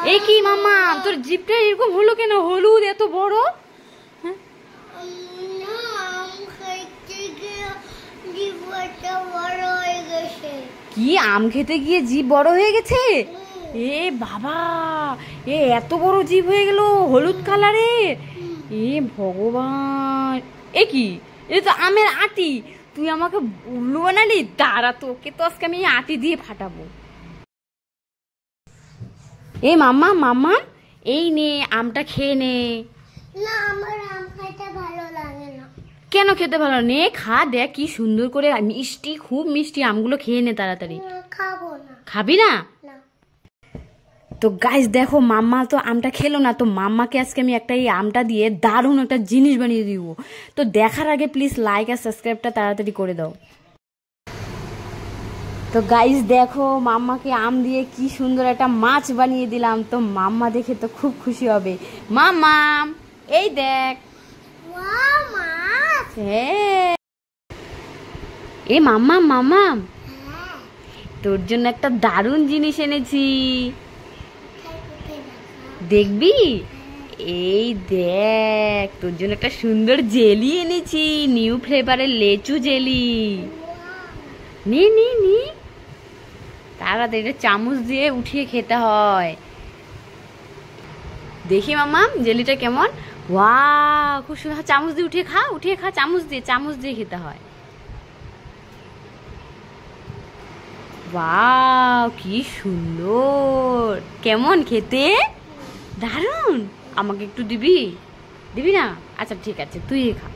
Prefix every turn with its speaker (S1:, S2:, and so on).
S1: এ কি মাম্মা, তোর জিভটা এরকম হলো কেন? হলুদ এত বড়। কি আম খেতে গিয়ে জিভ বড় হয়ে গেছে? এ বাবা, এ এত বড় জিভ হয়ে গেল হলুদ কালারে। এ ভগবান, এ কি? এ তো আমের আটি। তুই আমাকে উল্লু বানালি? দাঁড়া, তোকে তো আজকে আমি আটি দিয়ে ফাটাবো। এ মাম্মা মাম্মা, এই নে আমটা খেয়ে নে।
S2: না, আমার আম খেতে ভালো লাগে না।
S1: কেন খেতে ভালো? নে খা, দেখ কি সুন্দর করে মিষ্টি, খুব মিষ্টি আমগুলো খেয়ে নে তাড়াতাড়ি।
S2: খাবো না।
S1: খাবি না? তো গাইস দেখো, মাম্মা তো আমটা খেলো না, তো মাম্মাকে আজকে আমি একটা এই আমটা দিয়ে দারুণ একটা জিনিস বানিয়ে দিব। তো দেখার আগে প্লিজ লাইক আর সাবস্ক্রাইবটা তাড়াতাড়ি করে দাও। তো গাইস দেখো, মাম্মাকে আম দিয়ে কি সুন্দর একটা মাছ বানিয়ে দিলাম। তো মাম্মা দেখে তো খুব খুশি হবে। মাম্মা এই দেখ। হ্যাঁ, এ মাম্মা মাম্মা, তোর জন্য একটা দারুণ জিনিস এনেছি, দেখবি? এই দেখ, তোর জন্য একটা সুন্দর জেলি এনেছি, নিউ ফ্লেভারের লেচু জেলি। নি নি নি, তাড়াতাড়ি এটা চামচ দিয়ে উঠিয়ে খেতে হয়। দেখি মাম্মা জেলিটা কেমন। ওয়াও, খুব সুন্দর। চামচ দিয়ে উঠিয়ে খা, উঠিয়ে খা, চামচ দিয়ে খেতে হয়। ওয়াও, কি সুন্দর। কেমন খেতে? দারুণ। আমাকে একটু দিবি? দিবি না? আচ্ছা ঠিক আছে, তুই খা।